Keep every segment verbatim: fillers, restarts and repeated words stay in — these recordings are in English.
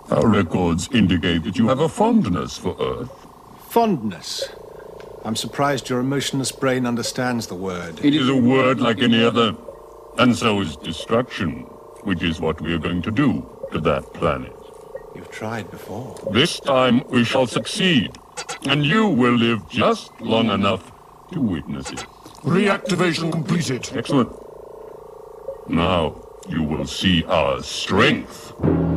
Our records indicate that you have a fondness for Earth. Fondness? I'm surprised your emotionless brain understands the word. It is a word like any other. And so is destruction, which is what we are going to do to that planet. You've tried before. This time we shall succeed, and you will live just long enough to witness it. Reactivation completed. Excellent. Now you will see our strength.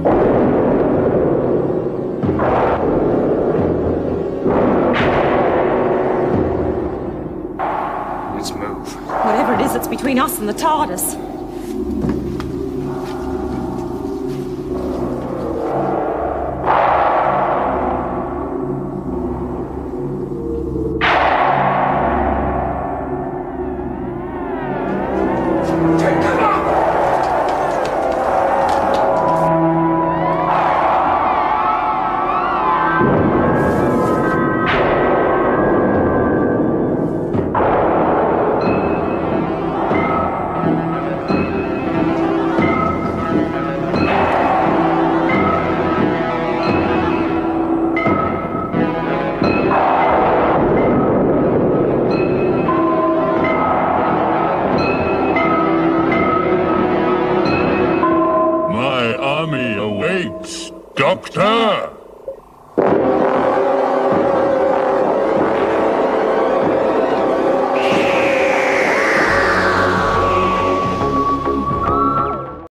Let's move. Whatever it is that's between us and the TARDIS. Doctor!